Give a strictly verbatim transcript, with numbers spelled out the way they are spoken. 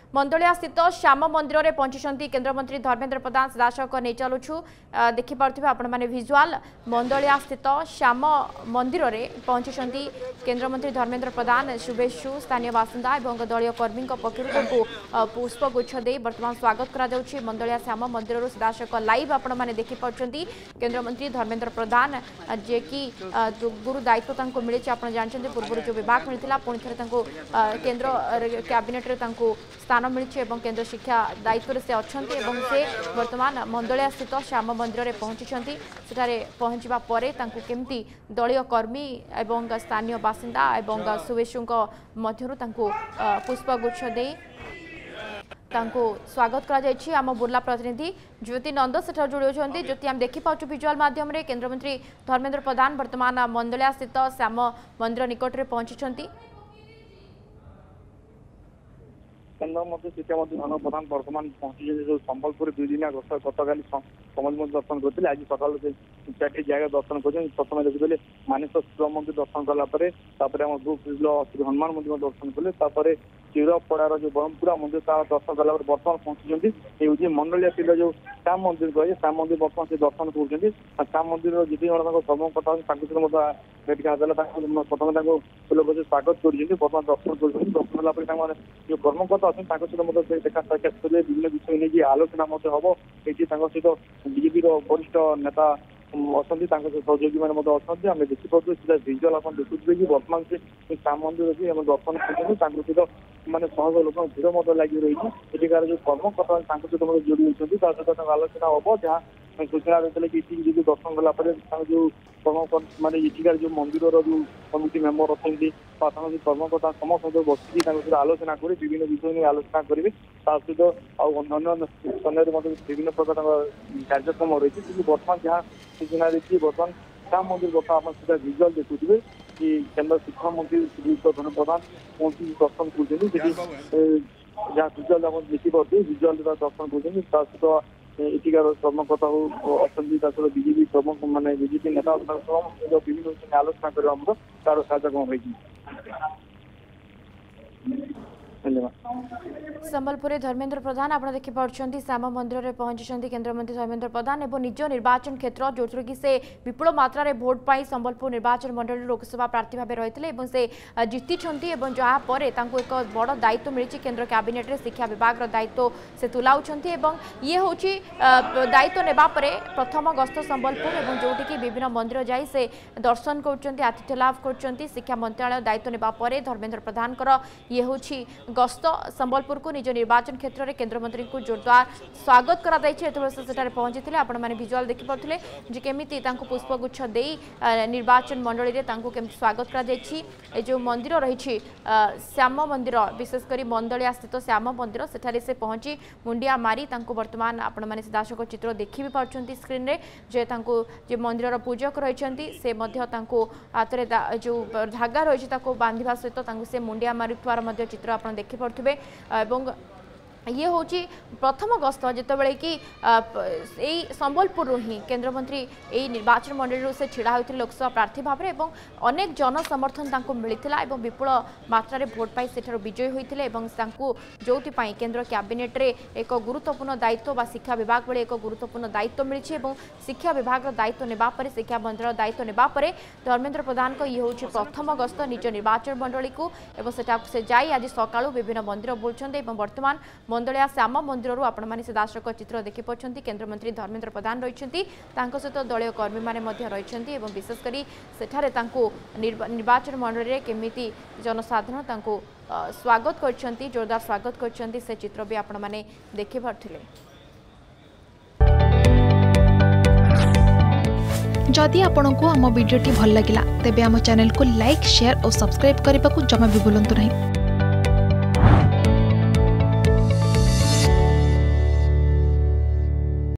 मंदलिया स्थित श्याम मंदिर में पहुंची केन्द्रमंत्री धर्मेन्द्र प्रधान सीधासख नहीं चलुछु देखिपे आपण मैंने भिजुआल मंदलिया स्थित श्याम मंदिर में पहुंची केन्द्रमंत्री धर्मेन्द्र प्रधान शुभेच्छु स्थानीय बासिंदा और दलीय कर्मी पक्षर पुष्पगुच्छ दे बर्तमान स्वागत करा मंदलिया श्याम मंदिर सीधासख लाइव आपण मैंने देखिपी केन्द्रमंत्री धर्मेन्द्र प्रधान जे कि गुरु दायित्व मिली आप जानते पूर्व जो विभाग मिलता पुणी थे केन्द्र कैबिनेट स्थान मिली केन्द्र शिक्षा दायित्व से अच्छा से वर्तमान मंदलिया स्थित श्याम मंदिर में पहुंची सेठारे पहुंचवा परे केमती दलीय कर्मी एवं स्थानीय बासिंदा एवं शुभेच्छुं मध्यरु पुष्पगुच्छ दे स्वागत करा आम बुर्ला प्रतिनिधि ज्योति नंद सेठ जोड़ी ज्योति आम देखिपाचु विजुआल माध्यम केन्द्रमंत्री धर्मेन्द्र प्रधान वर्तमान मंदलिया स्थित श्याम मंदिर निकट में पहुंची केन्द्र मंत्री शिक्षा मंत्री धर्मेन्द्र प्रधान बर्तमान पहुंची जो संबलपुर दुई दिनिया गस्त गतकाली समाज दर्शन करते आज सकाल चार जगह दर्शन कर प्रथम देखिए मानस शिव मंदिर दर्शन कलापर आम ग्रुप श्री हनुमान मंदिर दर्शन कले चिरपड़ार जो ब्रह्मपुरा मंदिर तार दर्शन कलापर बर्तमान पहुंची मंडलिया स्थित जो श्याम मंदिर कहे श्याम मंदिर बर्तमान से दर्शन कर श्याम मंदिर जिते जन कर्मकर्ता भेट कराला प्रथम लोक स्वागत कर बर्तमान दर्शन कर दर्शन कलापर जो कर्मकर्ता अच्छा सहित देखा साक्षात करेंगे विभिन्न विषय नहीं आलोचना हम ये सहित बीजेपी वरिष्ठ नेता अच्छा सहयोगी मैंने अच्छा आम देखिपे सीधा भिजुआल आप देखुए कि बर्तमान से श्याम मंदिर अच्छी दर्शन कर सहित मानने शह शह लोक भीड़ मत लगी रही है जो कर्मकर्ता सहित जोड़ी होती आलोचना हम जहाँ सूचना देते कि इसी दर्शन कलापर जो कर्म मानने इटिकार जो मंदिर जो कमिटी मेम्बर अच्छा कर्मकर्ता समस्त बसिक आलोचना कर विभिन्न विषय नहीं आलोचना करेंगे सहित अन्य समय विभिन्न प्रकार कार्यक्रम रही है बर्तमान जहाँ सूचना देखिए बर्तमान श्याम मंदिर बर्तमान आप सीधा भिजुआल देखुए कि केन्द्र शिक्षा मंत्री श्री धर्मेन्द्र प्रधान पहुंची दर्शन कर जहाँ भिजुआल आप देखिपे भिजुआल दर्शन कर सहित इटिकार कर्मकर्ता हो अच्छा बीजेपी प्रमुख मानने बीजेपी नेता विभिन्न विषय आलोचना करवा तार कार्यक्रम रही संबलपुर धर्मेन्द्र प्रधान आप देखिपी श्याम मंदिर में पहुंची केन्द्रमंत्री धर्मेन्द्र प्रधान एवं निज निर्वाचन क्षेत्र जो कि से विपुल मात्रा रे भोट पाई संबलपुर निर्वाचन मंडल लोकसभा प्रार्थी भाव रही से जीति जहाँपर एक बड़ दायित्व मिली केन्द्र कैबिनेट शिक्षा विभाग दायित्व से तुलाऊ ये हूँ दायित्व नेबापर प्रथम गस्त संबलपुर और जोटि विभिन्न मंदिर जाई से दर्शन कर आतिथ्य लाभ कर शिक्षा मंत्रालय दायित्व नेबापर धर्मेन्द्र प्रधान ये हूँ गस्त संबलपुर को निज निर्वाचन क्षेत्र में केन्द्रमंत्री को जोरदार स्वागत कर पहुंची थे आपण मैंने भिजुआल देखिपे जे केमिति पुष्पगुच्छ दे निर्वाचन मंडली में केमती स्वागत कर जो मंदिर रही श्याम मंदिर विशेषकर मंदलिया स्थित श्याम मंदिर सेठारे से पहुंची मुंडिया मारी बर्तमान आपण मैंने सीधासख चित्र देखी भी पार्टी स्क्रीन रे जे जे मंदिर पूजक रही से हाथ में जो धागा रही बांधा सहित से मुंडिया मारुवार चित्र आप देखिपे ये हूँ प्रथम गस्त जितेबाला कि यही संबलपुर ही केन्द्रमंत्री यही निर्वाचन मंडल से छिड़ा होते लोकसभा प्रार्थी भाव में अनेक जन समर्थन मिलता और विपुल मात्रा भोट पाई सेठार विजयी होते जो केन्द्र कैबिनेट रे एक गुरुत्वपूर्ण दायित्व बा शिक्षा विभाग भली एक गुरुत्वपूर्ण दायित्व मिली शिक्षा विभाग दायित्व नेबापर शिक्षा मंत्री दायित्व नेबापर धर्मेन्द्र प्रधान को ये हूँ प्रथम गस्त निज निर्वाचन मंडली को से जाई आज सका विभिन्न मंदिर बुलूँ बर्तमान मंदलिया श्याम मंदिर आपण मैंने सीधासख चित्र देखिपी केन्द्रमंत्री धर्मेन्द्र प्रधान रही सहित दलीय कर्मी मैंने रही विशेषकर सेठारे निर्वाचन मंडल में केमिति जनसाधारण स्वागत कर जोरदार स्वागत कर से चित्र भी आपण मैंने देखिपे जदि आपंक आम भिडी भल लगा तेब आम चैनल को लाइक शेयर और सब्सक्राइब करने को जमा भी भूलु नहीं।